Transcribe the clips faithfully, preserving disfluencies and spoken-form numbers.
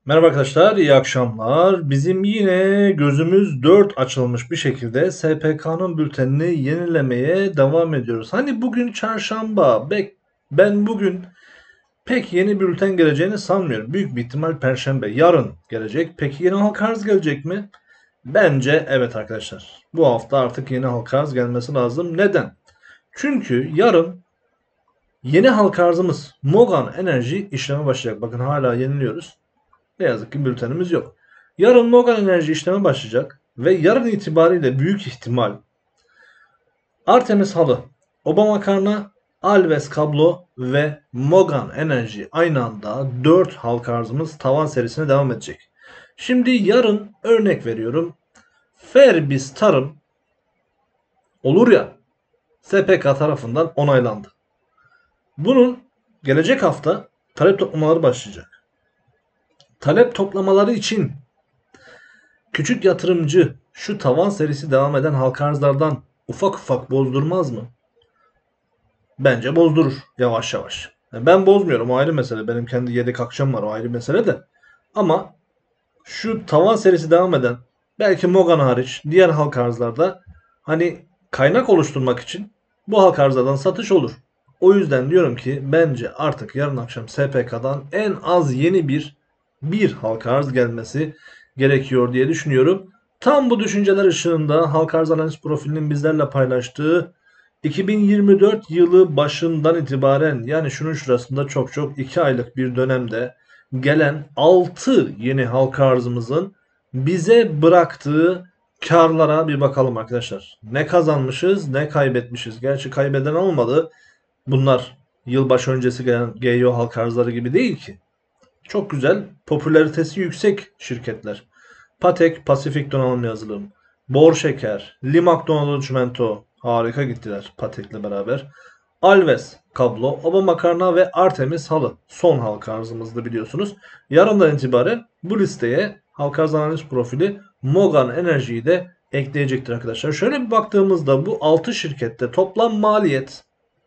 Merhaba arkadaşlar, iyi akşamlar. Bizim yine gözümüz dört açılmış bir şekilde S P K'nın bültenini yenilemeye devam ediyoruz. Hani bugün çarşamba, bek- ben bugün pek yeni bülten geleceğini sanmıyorum. Büyük bir ihtimal Perşembe, yarın gelecek. Peki yeni halka arz gelecek mi? Bence evet arkadaşlar. Bu hafta artık yeni halka arz gelmesi lazım. Neden? Çünkü yarın yeni halka arzımız Mogan Enerji işleme başlayacak. Bakın hala yeniliyoruz. Ne yazık ki bültenimiz yok. Yarın Mogan Enerji işleme başlayacak ve yarın itibariyle büyük ihtimal Artemis halı, Oba makarna, Alves kablo ve Mogan Enerji aynı anda dört halka arzımız tavan serisine devam edecek. Şimdi yarın örnek veriyorum. Ferbis Tarım olur ya, S P K tarafından onaylandı. Bunun gelecek hafta talep toplamaları başlayacak. Talep toplamaları için küçük yatırımcı şu tavan serisi devam eden halka arzlardan ufak ufak bozdurmaz mı? Bence bozdurur yavaş yavaş. Yani ben bozmuyorum, o ayrı mesele. Benim kendi yedek akçem var, o ayrı mesele de. Ama şu tavan serisi devam eden, belki Mogan hariç diğer halka arzlarda hani kaynak oluşturmak için bu halka arzlardan satış olur. O yüzden diyorum ki bence artık yarın akşam S P K'dan en az yeni bir bir halka arz gelmesi gerekiyor diye düşünüyorum. Tam bu düşünceler ışığında halka arz analiz profilinin bizlerle paylaştığı iki bin yirmi dört yılı başından itibaren, yani şunun şurasında çok çok iki aylık bir dönemde gelen altı yeni halka arzımızın bize bıraktığı karlara bir bakalım arkadaşlar. Ne kazanmışız, ne kaybetmişiz. Gerçi kaybeden olmadı. Bunlar yılbaşı öncesi gelen G Y O halka arzları gibi değil ki. Çok güzel, popülaritesi yüksek şirketler. Patek, Pasifik Donanım Yazılım, Bor Şeker, Limak Donanım Çimento harika gittiler Patek'le beraber. Alves Kablo, Oba Makarna ve Artemis Halı son halka arzımızdı biliyorsunuz. Yarından itibaren bu listeye halka arz analiz profili Mogan Enerji'yi de ekleyecektir arkadaşlar. Şöyle bir baktığımızda bu altı şirkette toplam maliyet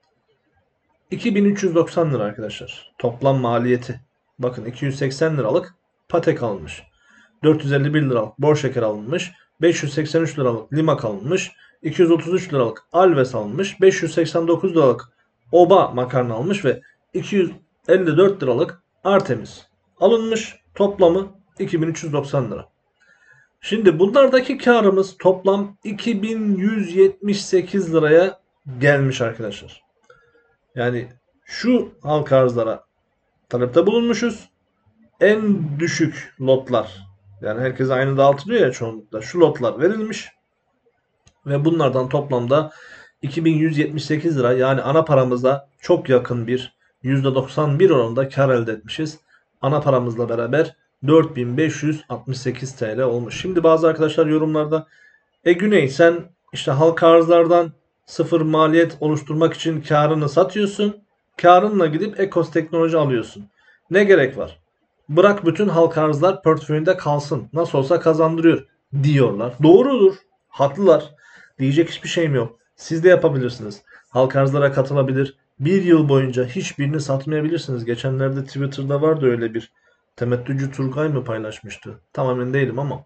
iki bin üç yüz doksan lira arkadaşlar. Toplam maliyeti. Bakın iki yüz seksen liralık Patek alınmış. dört yüz elli bir liralık Bor Şeker alınmış. beş yüz seksen üç liralık Limak alınmış. iki yüz otuz üç liralık Alves alınmış. beş yüz seksen dokuz liralık Oba makarna almış ve iki yüz elli dört liralık Artemis alınmış. Toplamı iki bin üç yüz doksan lira. Şimdi bunlardaki karımız toplam iki bin yüz yetmiş sekiz liraya gelmiş arkadaşlar. Yani şu halka arzlara talepte bulunmuşuz. En düşük lotlar, yani herkese aynı dağıtılıyor ya çoğunlukla, şu lotlar verilmiş ve bunlardan toplamda iki bin yüz yetmiş sekiz lira, yani ana paramıza çok yakın bir yüzde doksan bir oranında kar elde etmişiz. Ana paramızla beraber dört bin beş yüz altmış sekiz T L olmuş. Şimdi bazı arkadaşlar yorumlarda, e Güney sen işte halka arzlardan sıfır maliyet oluşturmak için karını satıyorsun. Karınla gidip Ekos Teknoloji alıyorsun. Ne gerek var? Bırak bütün halka arzlar portföyünde kalsın. Nasıl olsa kazandırıyor diyorlar. Doğrudur. Haklılar. Diyecek hiçbir şeyim yok. Siz de yapabilirsiniz. Halka arzlara katılabilir. Bir yıl boyunca hiçbirini satmayabilirsiniz. Geçenlerde Twitter'da vardı öyle bir, temettücü Turgay mı paylaşmıştı? Tam emin değilim ama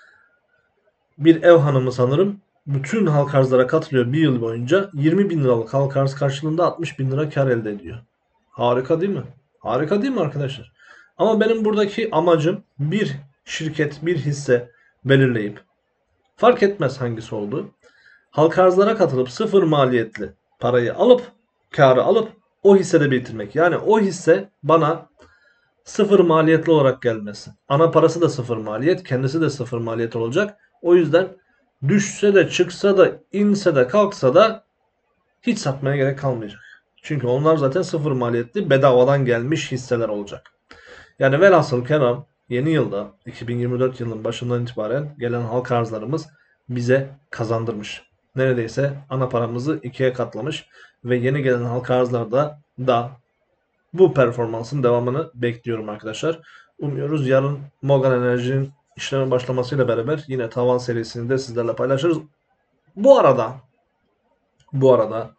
bir ev hanımı sanırım bütün halka arzlara katılıyor bir yıl boyunca, yirmi bin liralık halka arz karşılığında altmış bin lira kar elde ediyor. Harika değil mi? Harika değil mi arkadaşlar? Ama benim buradaki amacım bir şirket, bir hisse belirleyip, fark etmez hangisi oldu, halka arzlara katılıp sıfır maliyetli parayı alıp, karı alıp o hissede bitirmek. Yani o hisse bana sıfır maliyetli olarak gelmesi. Ana parası da sıfır maliyet, kendisi de sıfır maliyet olacak. O yüzden düşse de çıksa da inse de kalksa da hiç satmaya gerek kalmayacak. Çünkü onlar zaten sıfır maliyetli, bedavadan gelmiş hisseler olacak. Yani velhasıl kelam yeni yılda iki bin yirmi dört yılının başından itibaren gelen halka arzlarımız bize kazandırmış. Neredeyse ana paramızı ikiye katlamış ve yeni gelen halka arzlarda da bu performansın devamını bekliyorum arkadaşlar. Umuyoruz yarın Morgan Enerji'nin işleme başlamasıyla beraber yine tavan serisini de sizlerle paylaşırız. Bu arada bu arada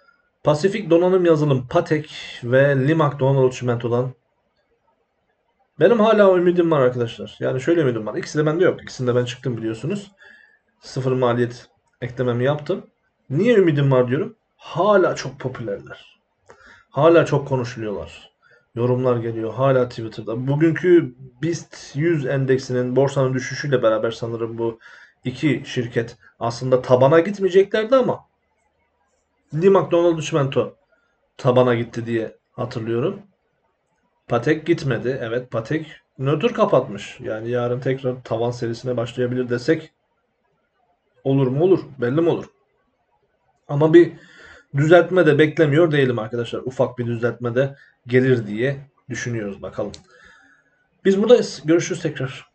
Pasifik Donanım Yazılım, Patek ve Limak Donanım Çimento'dan Benim hala ümidim var arkadaşlar. Yani şöyle ümidim var. İkisi de bende yok. İkisinde ben çıktım biliyorsunuz. Sıfır maliyet eklememi yaptım. Niye ümidim var diyorum? Hala çok popülerler. Hala çok konuşuluyorlar. Yorumlar geliyor hala Twitter'da. Bugünkü BIST yüz endeksinin borsanın düşüşüyle beraber sanırım bu iki şirket aslında tabana gitmeyeceklerdi ama Lee McDonald Çimento tabana gitti diye hatırlıyorum. Patek gitmedi. Evet, Patek nötr kapatmış. Yani yarın tekrar tavan serisine başlayabilir desek olur mu olur. Belli mi olur. Ama bir düzeltme de beklemiyor değilim arkadaşlar. Ufak bir düzeltme de gelir diye düşünüyoruz bakalım. Biz buradayız. Görüşürüz tekrar.